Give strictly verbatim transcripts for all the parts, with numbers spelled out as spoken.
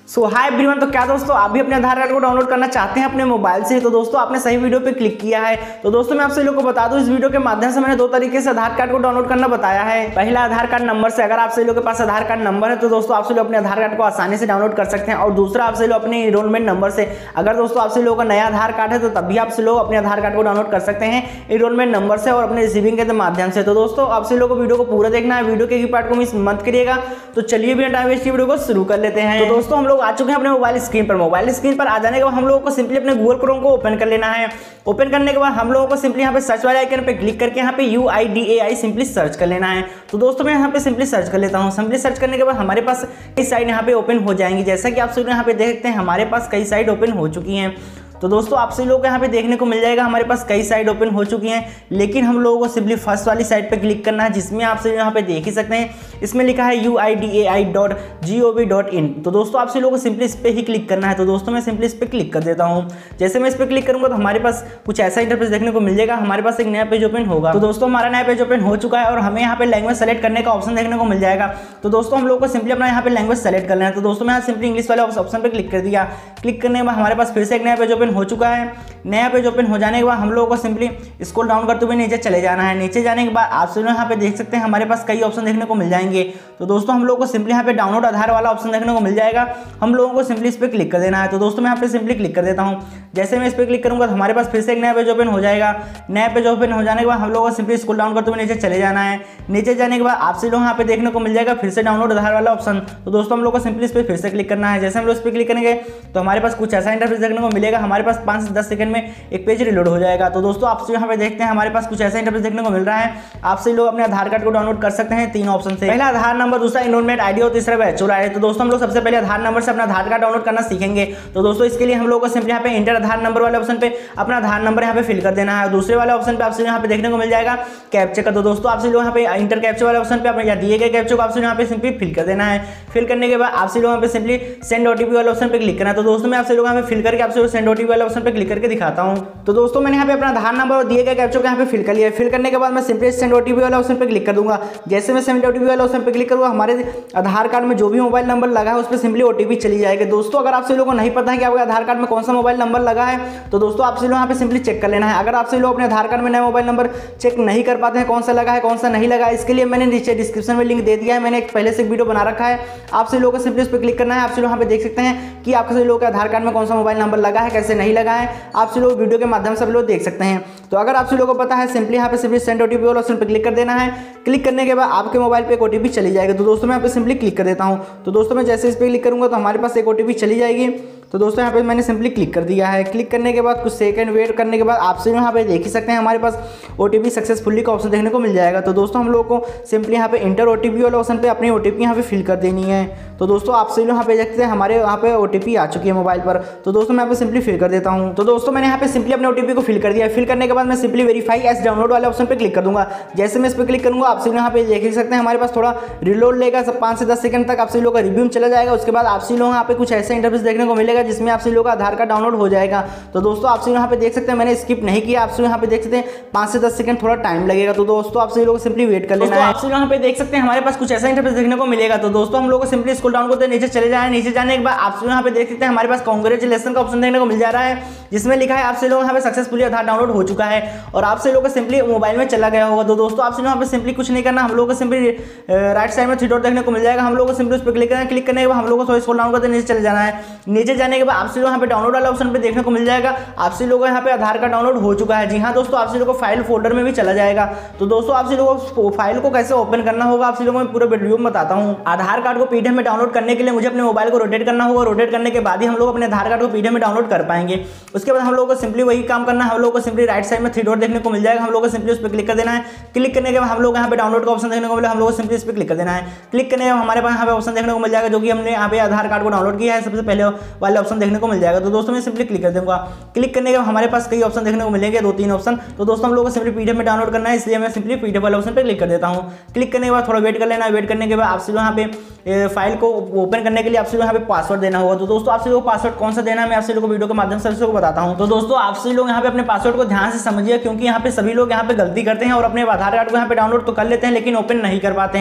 सो hi everyone, तो क्या दोस्तों आप भी अपने आधार कार्ड को डाउनलोड करना चाहते हैं अपने मोबाइल से? तो दोस्तों आपने सही वीडियो पे क्लिक किया है। तो दोस्तों मैं आप सभी लोगों को बता दूं, इस वीडियो के माध्यम से मैंने दो तरीके से आधार कार्ड को डाउनलोड करना बताया है। पहला आधार कार्ड नंबर से, अगर आप सभी लोगों के पास आधार कार्ड नंबर है तो दोस्तों आप सभी लोग अपने आधार कार्ड को आसानी से डाउनलोड कर सकते हैं। और दूसरा आप सभी लोग अपने इनरोलमेंट नंबर से, अगर दोस्तों आप सभी लोगों का नया आधार कार्ड है तो तभी आप सभी लोग अपने आधार कार्ड को डाउनलोड कर सकते हैं इनरोलमेंट नंबर से और अपने रिसीविंग के माध्यम से। तो दोस्तों आप सभी लोगों को वीडियो को पूरा देखना है, वीडियो के पार्ट को मिस मत करिएगा। तो चलिए बिना टाइम वेस्ट वीडियो को शुरू कर लेते हैं। तो दोस्तों हम लोग आ चुके हैं अपने मोबाइल स्क्रीन पर। मोबाइल स्क्रीन पर आ जाने के बाद हम लोगों को सिंपली अपने गूगल क्रोम को ओपन कर लेना है। ओपन करने के बाद हम लोगों को सिंपली यहाँ पे सर्च वाले आइकन पे क्लिक करके यहाँ पे U I D A I simply search कर लेना है। तो दोस्तों मैं यहाँ पे सिंपली सर्च कर लेता हूँ। सिंपली सर्च करने के बाद हमारे पास कई साइट यहाँ पे ओपन हो जाएंगी। जैसा कि आप सब यहाँ पे देखते हैं हमारे पास कई साइट ओपन हो चुकी हैं। तो दोस्तों आप सभी लोगों को यहाँ पे देखने को मिल जाएगा हमारे पास कई साइट ओपन हो चुकी हैं, लेकिन हम लोगों को सिंपली फर्स्ट वाली साइट पे क्लिक करना है, जिसमें आप सभी यहाँ पे देख ही सकते हैं इसमें लिखा है U I D A I dot G O V dot in. तो दोस्तों आप सभी लोगों को सिंपली इस पर ही क्लिक करना है। तो दोस्तों मैं सिंपली इस पर क्लिक कर देता हूँ। जैसे मैं इस पर क्लिक करूँगा तो हमारे पास कुछ ऐसा इंटरफेस देखने को मिल जाएगा। हमारे पास एक नया पेज ओपन होगा। तो दोस्तों हमारा नया पेज ओपन हो चुका है और हमें यहाँ पे लैंग्वेज सेलेक्ट करने का ऑप्शन देखने को मिल जाएगा। तो दोस्तों हम लोग को सिंपली अपना यहाँ पे लैंग्वेज सेलेक्ट करना है। तो दोस्तों मैं यहाँ सिंपली इंग्लिश वाले ऑप्शन पर क्लिक कर दिया। क्लिक करने के बाद हमारे पास फिर से एक नया पेज ओपन हो चुका है। नया पेज ओपन हो जाने के बाद हम लोगों को सिंपली स्क्रॉल डाउन करते हुए नीचे चले जाना है। नीचे जाने के बाद आप सभी यहाँ पे देख सकते हैं हमारे पास कई ऑप्शन देखने को मिल जाएंगे। तो दोस्तों हम लोगों को सिंपली यहाँ पे डाउनलोड आधार वाला ऑप्शन देखने को मिल जाएगा। हम लोगों को सिंपली इस पर क्लिक कर देना है। तो दोस्तों मैं यहाँ पे सिंपली क्लिक कर देता हूँ। जैसे मैं इस पर क्लिक करूँगा तो हमारे पास फिर से एक नया पेज ओपन हो जाएगा। नया पेज ओपन हो जाने के बाद हम लोगों को सिंपली स्क्रॉल डाउन करते हुए नीचे चले जाना है। नीचे जाने के बाद आप सभी लोग यहाँ पे देखने को मिल जाएगा फिर से डाउनलोड आधार वाला ऑप्शन। तो दोस्तों हम लोग को सिंपली इस पर फिर से क्लिक करना है। जैसे हम लोग इस पर क्लिक करेंगे तो हमारे पास कुछ ऐसा इंटरफेस देखने को मिलेगा। हमारे पास पाँच से दस सेकंड में एक पेज रिलोड हो जाएगा। तो दोस्तों आप यहाँ पे देखते हैं हमारे पास कुछ ऐसा इंटरफेस देखने को मिल रहा है। आप सभी लोग अपने आधार कार्ड को डाउनलोड कर सकते हैं तीन ऑप्शन से। पहला आधार नंबर, दूसरा इनरोलमेंट आईडी और तीसरा बैचलर आईडी। तो दोस्तों हम लोग सबसे पहले आधार नंबर से अपना आधार कार्ड डाउनलोड करना सीखेंगे। तो दोस्तों इसके लिए हम लोग को सिंपली यहाँ पे इंटर आधार नंबर वाले ऑप्शन पे अपना आधार नंबर यहाँ पे फिल कर देना है। दूसरे वाले ऑप्शन पे आप सभी यहाँ पे देखने को मिल जाएगा कैप्चा का। तो दोस्तों आप सभी लोग यहाँ पे इंटर कैप्चा वाले ऑप्शन पे अपने दिए गए कैप्चा को आप सभी यहाँ पे सिंपली फिल कर देना है। फिल करने के बाद आप सभी लोग यहाँ पे सिंपली सेंड ओटीपी वाले ऑप्शन पे क्लिक करना है। तो दोस्तों मैं आप सभी लोग यहाँ पे फिल करके आप सभी सेंड ओटीपी वाले ऑप्शन पे क्लिक करके दिखाता हूँ। तो दोस्तों मैंने यहाँ पे अपना आधार नंबर और दिए गए कैप्चा को यहाँ पे फिल कर लिया। फिल करने के बाद मैं सिंपली सेंड ओटीपी वाला ऑप्शन पे क्लिक कर दूंगा। जैसे मैं सेंड ओटीपी वाला ऑप्शन पे क्लिक करूंगा हमारे आधार कार्ड में जो भी मोबाइल नंबर लगा है उस पर सिंपली ओटीपी चली जाएगी। दोस्तों अगर आप सभी लोगों को नहीं पता है कि आपके आधार कार्ड में कौन सा मोबाइल नंबर लगा है तो दोस्तों आप सभी लोग यहाँ पे सिंपली चेक कर लेना है। अगर आप सभी लोग अपने आधार कार्ड में नया मोबाइल नंबर चेक नहीं कर पाते हैं कौन सा लगा है कौन सा नहीं लगा है, इसके लिए मैंने नीचे डिस्क्रिप्शन में लिंक दे दिया है। मैंने एक पहले से एक वीडियो बना रखा है। आप सभी लोगों को सिंपली उस पर क्लिक करना है। आप सभी लोग यहाँ पे देख सकते हैं कि आपके सभी लोगों के आधार कार्ड में कौन सा मोबाइल नंबर लगा है कैसे नहीं लगा है। आप सभी लोग वीडियो के माध्यम से लोग देख सकते हैं। तो अगर आप सभी लोगों को पता है सिंपली यहाँ पे सिंपली सेंड ओटीपी वाला ऑप्शन पे क्लिक कर देना है। क्लिक करने के बाद आपके मोबाइल पे एक ओटीपी चली जाएगी। तो दोस्तों मैं यहाँ पे सिंपली क्लिक कर देता हूँ। तो दोस्तों मैं जैसे इस पे क्लिक करूँगा तो हमारे पास एक ओटीपी चली जाएगी। तो दोस्तों यहाँ पे मैंने सिंपली क्लिक कर दिया है। क्लिक करने के बाद कुछ सेकंड वेट करने के बाद आप सभी यहाँ पे देख ही सकते हैं हमारे पास ओटीपी सक्सेसफुली का ऑप्शन देखने को मिल जाएगा। तो दोस्तों हम लोगों को सिंपली यहाँ पे इंटर ओटीपी वाले ऑप्शन पे अपनी ओटीपी यहाँ पे फिल कर देनी है। तो दोस्तों आप सभी लोग यहाँ पे देखते हैं हमारे यहाँ पे ओटीपी आ चुकी है मोबाइल पर। तो दोस्तों मैं यहाँ पे सिंपली फिल कर देता हूँ। तो दोस्तों मैंने यहाँ पे सिंपली अपने ओटीपी को फिल कर दिया। फिल करने के बाद मैं सिंपली वेरीफाई एज डाउनलोड वाले ऑप्शन पे क्लिक कर दूंगा। जैसे मैं इस पर क्लिक करूँगा आप सभी यहाँ पे देख सकते हैं हमारे पास थोड़ा रिलोड लेगा, सब पाँच से दस सेकंड तक आप सभी लोग का रिव्यू चला जाएगा। उसके बाद आप सभी लोग यहाँ पे कुछ ऐसा इंटरफेस देखने को मिलेगा जिसमें आप सभी लोग का आधार कार्ड डाउनलोड हो जाएगा। तो दोस्तों आप सभी यहाँ पे देख सकते हैं मैंने स्किप नहीं किया। आप सभी यहाँ पे देख सकते हैं पाँच से दस सेकंड थोड़ा टाइम लगेगा। तो दोस्तों आप सभी लोग सिंपली वेट कर लेना है। आप सभी यहाँ पे देख सकते हैं हमारे पास कुछ ऐसा इंटरफेस देखने को मिलेगा। तो दोस्तों हम लोग को सिंपली स्क्रॉल डाउन करते नीचे चले जाए। नीचे जाने के बाद आप सभी यहाँ पे देख सकते हैं हमारे पास कांग्रेचुलेशन का ऑप्शन देखने को मिल जा रहा है, जिसमें लिखा है आप सभी लोग यहाँ पे सक्सेसफुली आधार डाउनलोड हो चुका है और आप सभी लोग को सिंपली मोबाइल में चला गया होगा। तो दोस्तों आप सभी यहाँ पे सिंपली कुछ नहीं करना, हम लोग को सिंपली राइट साइड में थ्री डॉट देखने को मिल जाएगा। हम लोग को सिंपली उस पर क्लिक करना है। क्लिक करने के बाद हम लोग को स्क्रॉल डाउन करते नीचे चले जाना है। नीचे जाने के बाद आप सभी लोग यहाँ पे डाउनलोड वाला ऑप्शन पे देखने को मिल जाएगा। आप सभी लोगों को यहाँ पे आधार कार्ड डाउनलोड हो चुका है। जी हाँ दोस्तों, आप सभी लोगों को फाइल फोल्डर में भी चला जाएगा। तो दोस्तों आप सभी लोगों को फाइल को कैसे ओपन करना होगा आप सभी लोगों को पूरा वीडियो में बताता हूँ। आधार कार्ड को पीडीएफ में डाउनलोड करने के लिए मुझे अपने मोबाइल को रोटेट करना होगा। रोटेट करने के बाद ही हम लोग अपने आधार कार्ड को पीडीएफ में डाउनलोड कर पाएंगे। उसके बाद हम लोग को सिंपली वही काम करना है। हम लोग को सिंपली राइट साइड में थ्री डॉट देखने को मिल जाएगा। हम लोग को सिंपली उस पर क्लिक कर देना है। क्लिक करने के बाद हम लोग यहाँ पे डाउनलोड का ऑप्शन देखने को मिला। हम लोग को सिंपली इस पर क्लिक कर देना है। क्लिक करने के बाद हमारे पास यहाँ पे ऑप्शन देखने को मिल जाएगा जो कि हमने यहाँ पे आधार कार्ड को डाउनलोड किया है। सबसे पहले वाले ऑप्शन देखने को मिल जाएगा। तो दोस्तों मैं सिंपली क्लिक कर दूंगा। क्लिक करने के बाद हमारे पास कई ऑप्शन देखने को मिलेंगे, दो तीन ऑप्शन। तो दोस्तों हम लोग को सिंपली पीडीएफ में डाउनलोड करना है, इसलिए मैं सिंपली पीडीएफ वाले ऑप्शन पे क्लिक कर देता हूँ। क्लिक करने के बाद थोड़ा वेट कर लेना। वेट करने के बाद आप सभी यहाँ पे फाइल को ओपन करने के लिए आप सभी यहाँ पे पासवर्ड देना होगा। तो दोस्तों आप सभी लोग पासवर्ड कौन सा देना है मैं आप सभी लोग को वीडियो के माध्यम से को बताता हूँ। तो दोस्तों आप सभी लोग यहाँ पे अपने पासवर्ड को ध्यान से समझिए, क्योंकि यहाँ पे सभी लोग यहाँ पे गलती करते हैं और अपने आधार कार्ड को यहाँ पे डाउनलोड तो कर लेते हैं लेकिन ओपन नहीं कर पाते हैं।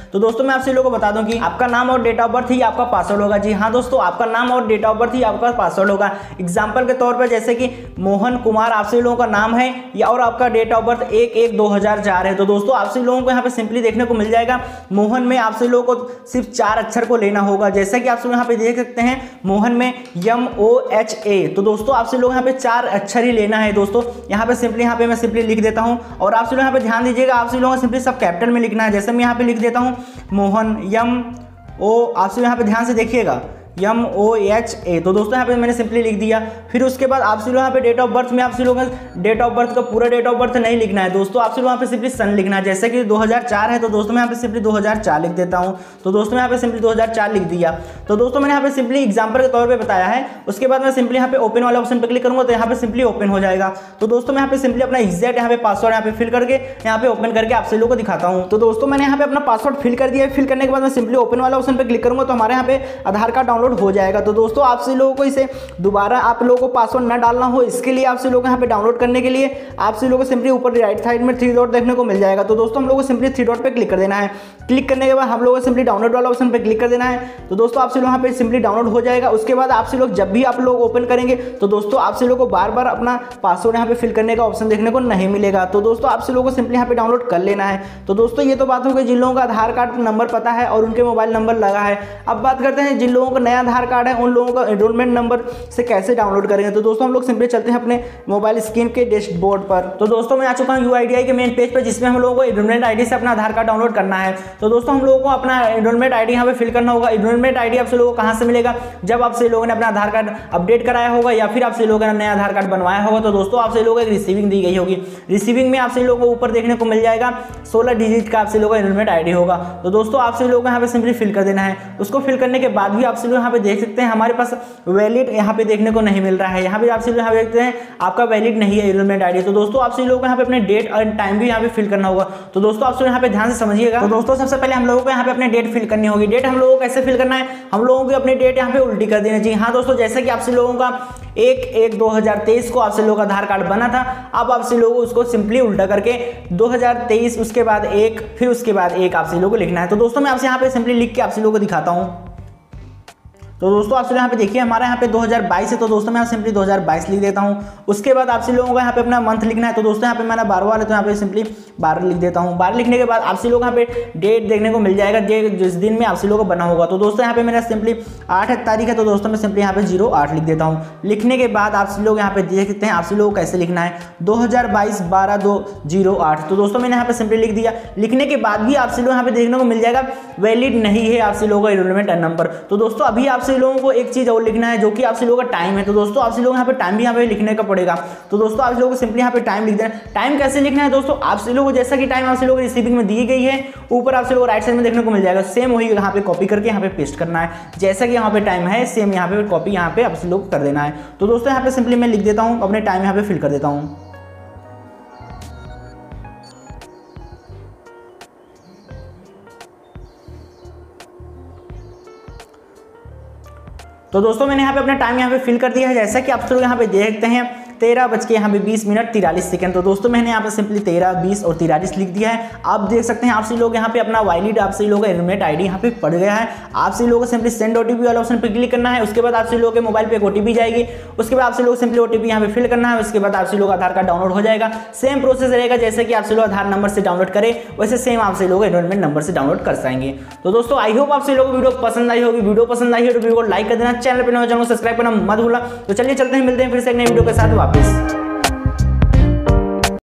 तो दोस्तों मैं आपसे लोगों को बता दूं कि आपका नाम और डेट ऑफ बर्थ ही आपका पासवर्ड होगा। जी हाँ दोस्तों, आपका नाम और डेट ऑफ बर्थ ही आपका पासवर्ड होगा। एग्जाम्पल के तौर पर जैसे कि मोहन कुमार आपसे लोगों का नाम है या और आपका डेट ऑफ बर्थ एक एक दो हजार चार है। तो दोस्तों आपसे लोगों को यहाँ पे सिंपली देखने को मिल जाएगा मोहन में आपसे लोगों को सिर्फ चार अक्षर को लेना होगा। जैसा कि आप लोग यहाँ पे देख सकते हैं मोहन में यम ओ एच ए। तो दोस्तों आपसे लोग यहाँ पे चार अक्षर ही लेना है। दोस्तों यहाँ पे सिंपली यहाँ पे मैं सिंपली लिख देता हूँ और आप लोग यहाँ पे ध्यान दीजिएगा, आप लोगों को सिंपली सब कैपिटल में लिखना है। जैसे मैं यहाँ पे लिख देता हूँ मोहन यम ओ, आप लोग यहाँ पे ध्यान से देखिएगा यम ओ एच ए। तो दोस्तों यहाँ पे मैंने सिंपली लिख दिया। फिर उसके बाद आप लोग यहाँ पे डेट ऑफ बर्थ में आप लोगों का डेट ऑफ बर्थ का पूरा डेट ऑफ बर्थ नहीं लिखना है दोस्तों, आप लोग यहाँ पे सिंपली सन लिखना है। जैसे कि दो हज़ार चार है तो दोस्तों मैं यहाँ पे सिंपली दो हज़ार चार लिख देता हूँ। तो दोस्तों मैं यहाँ पे सिंपली दो हज़ार चार लिख दिया। तो दोस्तों मैंने यहाँ पे सिंपली एग्जाम्पल के तौर पर बताया है। उसके बाद मैं सिंपली यहाँ पे ओपन वाला ऑप्शन पर क्लिक करूँगा तो यहाँ पे सिंपली ओपन हो जाएगा। तो दोस्तों मैं यहाँ पे सिंपली अपना एग्जैक्ट यहाँ पे पासवर्ड यहाँ पे फिल करके यहाँ पे ओपन करके आप लोगों को दिखाता हूँ। तो दोस्तों मैंने यहाँ पे अपना पासवर्ड फिल कर दिया है। फिल करने के बाद मैं सिंपली ओपन वाला ऑप्शन पर क्लिक करूँगा तो हमारे यहाँ पे आधार कार्ड डाउनलोड हो जाएगा। तो दोस्तों आपसे लोगों को इसे दोबारा आप लोगों को पासवर्ड ना डालना हो, इसके लिए आपसे लोगों को यहाँ पे डाउनलोड करने के लिए आपसे लोगों को सिंपली ऊपर राइट साइड में थ्री डॉट देखने को मिल जाएगा। तो दोस्तों हम लोगों को सिंपली थ्री डॉट पे क्लिक कर देना है। क्लिक करने के बाद हम लोगों को सिंपली डाउनलोड वाला ऑप्शन पे क्लिक कर देना है। तो दोस्तों आपसे लोग यहाँ पे सिंपली डाउनलोड हो जाएगा। उसके बाद आपसे लोग जब भी आप लोग ओपन करेंगे तो दोस्तों आपसे लोगों को बार बार अपना पासवर्ड यहाँ पे फिल करने का ऑप्शन देखने को नहीं मिलेगा। तो दोस्तों आपसे लोगों को सिंपली यहाँ पे डाउनलोड कर लेना है। तो दोस्तों ये तो बात हो गई जिन लोगों का आधार कार्ड नंबर पता है और उनके मोबाइल नंबर लगा है। अब बात करते हैं जिन लोगों का नया आधार कार्ड है उन लोगों का एनरोलमेंट नंबर से कैसे डाउनलोड करेंगे। तो दोस्तों हम लोग सिंपली चलते हैं अपने मोबाइल स्क्रीन के डैशबोर्ड पर। तो दोस्तों मैं आ चुका हूं यूआईडीआई के मेन पेज पर जिसमें हम लोगों को एनरोलमेंट आईडी से अपना आधार कार्ड डाउनलोड करना है। तो दोस्तों हम लोगों को अपना एनरोलमेंट आईडी यहां पे फिल करना होगा। एनरोलमेंट आईडी आपसे लोगों को कहां से मिलेगा, जब आपसे लोगों ने अपना आधार कार्ड अपडेट कराया होगा या फिर आपसे लोगों ने नया आधार कार्ड बनवाया होगा। तो दोस्तों आपसे लोगों को एक रिसीविंग दी गई होगी। रिसीविंग में आपसे लोगों को ऊपर देखने को मिल जाएगा सोलह डिजिट का आपसे लोगों का एनरोलमेंट आईडी होगा। तो दोस्तों आपसे लोगों को यहाँ पे सिंपली फिल कर देना है। उसको फिल करने के बाद भी आपसे लोग यहाँ पे देख सकते हैं हमारे पास वैलिड यहाँ पे देखने को नहीं मिल रहा है। यहाँ पे आपसे यहाँ पे देखते हैं आपका वैलिड नहीं है एनरोलमेंट आईडी। तो दोस्तों आपसे लोगों को यहाँ पे अपने डेट और टाइम भी यहाँ पे फिल करना होगा। तो दोस्तों आपसे यहाँ पे ध्यान से समझिएगा। तो दोस्तों सबसे पहले हम लोगों को यहाँ पे अपने डेट फिल करनी होगी। डेट हम लोगों को कैसे फिल करना है, हम लोगों को अपनी डेट यहाँ पे उल्टी कर देना है। जी हाँ दोस्तों, जैसे कि आपसे लोगों का एक एक दो हजार तेईस को आपसे लोगों का आधार कार्ड बना था, अब आपसे लोगों उसको सिंपली उल्टा करके दो हजार तेईस उसके बाद एक फिर उसके बाद एक आपसे लोगों को लिखना है। तो दोस्तों मैं आपसे यहाँ पे सिंपली लिख के आपसे लोगों को दिखाता हूँ। तो दोस्तों आपसे यहाँ पे देखिए हमारे यहाँ पे दो हज़ार बाईस है। तो दोस्तों मैं यहाँ सिंपली दो हज़ार बाईस लिख देता हूँ। उसके बाद आपसे लोगों को यहाँ पे अपना मंथ लिखना है। तो दोस्तों यहाँ पे मैंने बारह वाले तो यहाँ पे सिंपली बारह लिख देता हूँ। बारह लिखने के बाद आपसे लोग यहाँ पे डेट देखने को मिल जाएगा जिस दिन में आपसे लोगों को बना होगा। तो दोस्तों यहाँ पे मेरा सिंपली आठ तारीख है। तो दोस्तों मैं सिंपली यहाँ पे जीरो आठ लिख देता हूँ। लिखने के बाद आपसे लोग यहाँ पे देख सकते हैं आपसे लोगों को कैसे लिखना है दो हज़ार बाईस बारह दो जीरो आठ। तो दोस्तों मैंने यहाँ पे सिंपली लिख दिया। लिखने के बाद भी आपसे लोग यहाँ पे देखने को मिल जाएगा वैलिड नहीं है आपसे लोगों का एनरोलमेंट नंबर। तो दोस्तों अभी आपसे लोगों को एक चीज और लिखना है जो कि आपसे लोगों का टाइम है। तो दोस्तों आपसे लोग यहाँ पे टाइम भी यहाँ पे लिखने का पड़ेगा। तो दोस्तों आप लोगों को सिंपली यहाँ पे टाइम लिख देना। टाइम कैसे लिखना है दोस्तों, आपसे लोगों को जैसा कि टाइम आपसे लोगों को रिसीविंग में दी गई है ऊपर आपसे लोगों को राइट साइड में देखने को मिल जाएगा, सेम वही यहाँ पे कॉपी करके यहाँ पे पेस्ट करना है। जैसा कि यहाँ पे टाइम है सेम यहाँ पे कॉपी यहाँ पे आपसे लोग कर देना है। तो दोस्तों यहाँ पे सिंपली मैं लिख देता हूँ, अपने टाइम यहाँ पे फिल कर देता हूँ। तो दोस्तों मैंने यहाँ पे अपना टाइम यहाँ पे फिल कर दिया है। जैसा कि आप लोग यहाँ पे देखते हैं तेरह बज के यहाँ पे बीस मिनट तिरालीस सेकंड। तो दोस्तों मैंने यहाँ पे सिंपली तेरह बीस और तिरालीस लिख दिया है। आप देख सकते हैं आपसे लोग यहाँ पे अपना वैलिड आपसे लोगों का एनरोलमेंट आईडी यहाँ पे पड़ गया है। आपसे लोगों को सिंपली सेंड ओटीपी वाला ऑप्शन पे क्लिक करना है। उसके बाद आपसे लोगों के मोबाइल पे एक ओटीपी जाएगी। उसके बाद आपसे लोग सिंपली ओटीपी यहाँ पे फिल करना है। उसके बाद आपसे लोग आधार कार्ड डाउनलोड हो जाएगा। सेम प्रोसेस रहेगा जैसे कि आपसे लोग आधार नंबर से डाउनलोड करे वैसे सेम आपसे लोग एनरोलमेंट नंबर से डाउनलोड कर पाएंगे। तो दोस्तों आई होप आपसे लोगों को वीडियो पसंद आई होगी। वीडियो पसंद आई हो तो वीडियो को लाइक कर देना, चैनल पर नए चैनल को सब्सक्राइब करना मत भूलना। तो चलिए चलते हैं, मिलते हैं फिर से एक नए वीडियो के साथ वापस।